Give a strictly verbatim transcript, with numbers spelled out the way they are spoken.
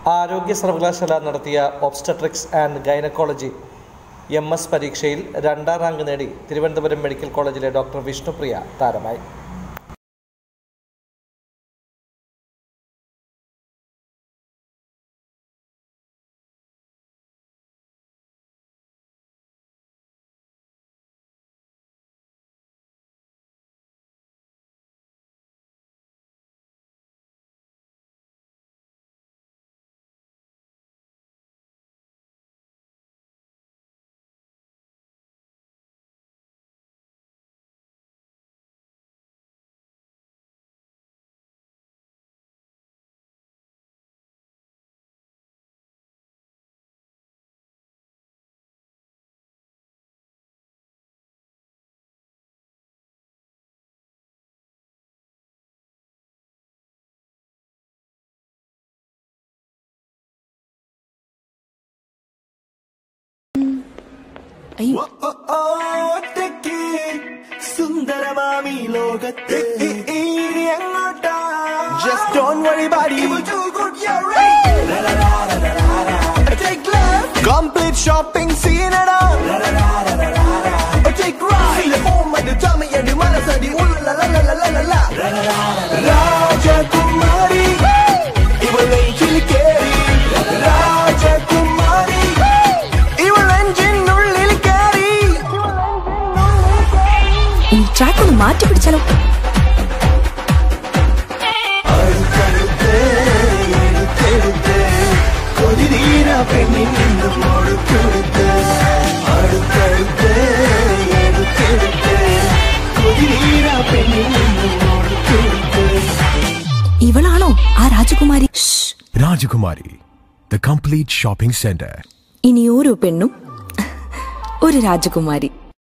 ആരോഗ്യ സർവകലാശാല നടത്തിയ obstetrics and gynaecology M S പരീക്ഷയിൽ രണ്ടാം റാങ്ക് നേടി തിരുവനന്തപുരം മെഡിക്കൽ കോളേജിലെ ഡോക്ടർ വിഷ്ണുപ്രിയ താരമായി. സുന്ദരമാമി ലോകത്തെ Just don't worry buddy, you will do good, you're right. Take left, complete shopping scene and all. Take right, feel at home at the tummy and the malasadi. Ooh la la la la la la la. Rajakumari, evil angel carry. Rajakumari, evil engine nullil carry. In track on maati pidichalo. ഇവളാണോ ആ രാജകുമാരി? രാജകുമാരി, the complete shopping center. ഇനി ഓരോ പെണ്ണും ഒരു രാജകുമാരി.